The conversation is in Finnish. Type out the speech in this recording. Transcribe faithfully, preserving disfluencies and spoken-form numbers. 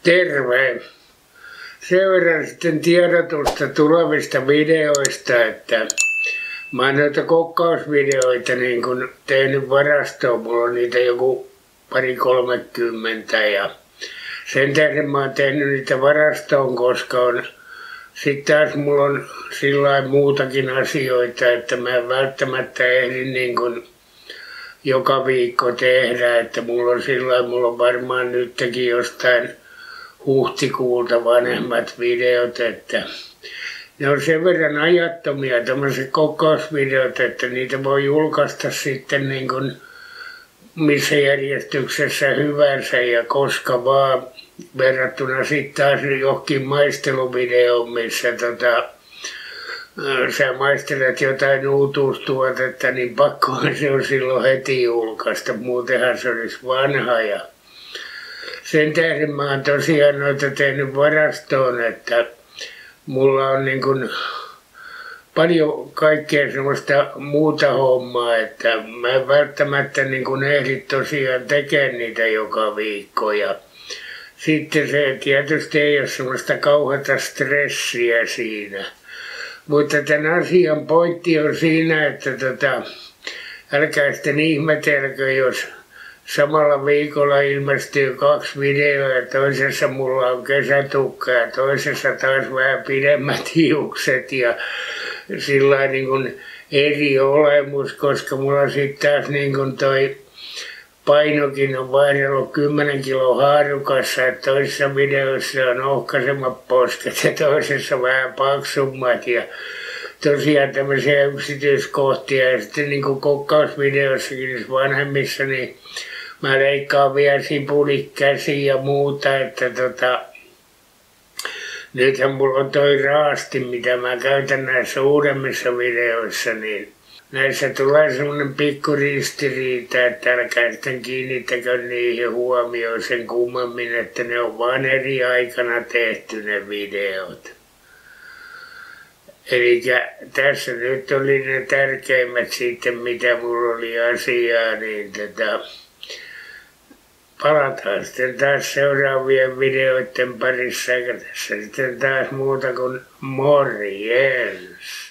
Terve! Sen verran sitten tiedotusta tulevista videoista, että mä oon noita kokkausvideoita niin kun tehnyt varastoon, mulla on niitä joku pari kolmekymmentä ja sen tähden mä oon tehnyt niitä varastoon, koska on sitten taas mulla on sillain muutakin asioita, että mä en välttämättä ehdi niin kun joka viikko tehdä, että mulla on sillain, mulla on varmaan nytkin jostain huhtikuulta vanhemmat videot, että ne on sen verran ajattomia tämmöiset kokkausvideot, että niitä voi julkaista sitten niin kuin missä järjestyksessä hyvänsä ja koska vaan, verrattuna sitten taas johonkin maisteluvideoon, missä tota, sä maistelet jotain uutuustuotetta, niin pakkohan se on silloin heti julkaista, muutenhan se olisi vanha. Ja sen tähden mä oon tosiaan noita tehnyt varastoon, että mulla on niin kuin paljon kaikkea semmoista muuta hommaa, että mä en välttämättä niin kuin ehdi tosiaan tekemään niitä joka viikko. Ja sitten se tietysti ei ole semmoista kauheata stressiä siinä. Mutta tämän asian pointti on siinä, että tota, älkää sitten ihmetelkö, jos samalla viikolla ilmestyy kaksi videoa ja toisessa mulla on kesätukka ja toisessa taas vähän pidemmät hiukset ja sillä niin kuin eri olemus, koska mulla sitten taas niin kuin toi painokin on vaihdellut kymmenen kilon haarukassa, että toisessa videossa on ohkaisemmat posket ja toisessa vähän paksummat ja tosiaan tämmöisiä yksityiskohtia ja sitten niin kuin kokkausvideossakin vanhemmissa, niin mä leikkaan vielä sipulit käsiin ja muuta, että tota, nythän mulla on toi raasti, mitä mä käytän näissä uudemmissa videoissa, niin näissä tulee semmonen pikku ristiriita, että älkää sitten kiinnittäkö niihin huomioon sen kummemmin, että ne on vaan eri aikana tehty ne videot. Eli tässä nyt oli ne tärkeimmät sitten, mitä mulla oli asiaa, niin tätä palataan sitten taas seuraavien videoiden parissa, eikä tässä sitten taas muuta kuin morjens!